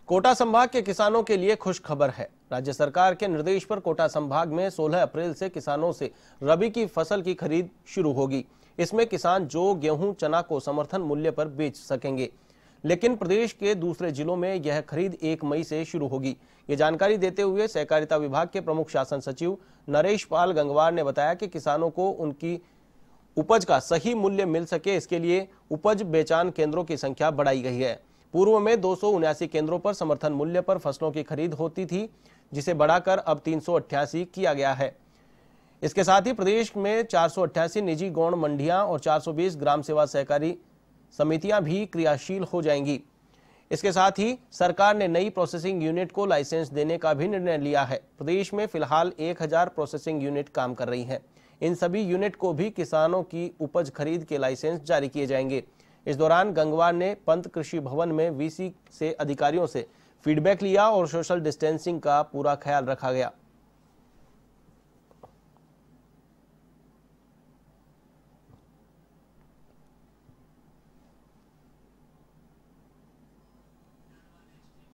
कोटा संभाग के किसानों के लिए खुश खबर है। राज्य सरकार के निर्देश पर कोटा संभाग में 16 अप्रैल से किसानों से रबी की फसल की खरीद शुरू होगी। इसमें किसान जो गेहूं चना को समर्थन मूल्य पर बेच सकेंगे, लेकिन प्रदेश के दूसरे जिलों में यह खरीद 1 मई से शुरू होगी। ये जानकारी देते हुए सहकारिता विभाग के प्रमुख शासन सचिव नरेश पाल गंगवार ने बताया कि किसानों को उनकी उपज का सही मूल्य मिल सके, इसके लिए उपज बेचान केंद्रों की संख्या बढ़ाई गई है। पूर्व में 279 केंद्रों पर समर्थन मूल्य पर फसलों की खरीद होती थी, जिसे बढ़ाकर अब 388 किया गया है। इसके साथ ही प्रदेश में 488 निजी गौण मंडियां और 420 ग्राम सेवा सहकारी समितियां भी क्रियाशील हो जाएंगी। इसके साथ ही सरकार ने नई प्रोसेसिंग यूनिट को लाइसेंस देने का भी निर्णय लिया है। प्रदेश में फिलहाल 1000 प्रोसेसिंग यूनिट काम कर रही हैं। इन सभी यूनिट को भी किसानों की उपज खरीद के लाइसेंस जारी किए जाएंगे। इस दौरान गंगवार ने पंत कृषि भवन में वीसी से अधिकारियों से फीडबैक लिया और सोशल डिस्टेंसिंग का पूरा ख्याल रखा गया।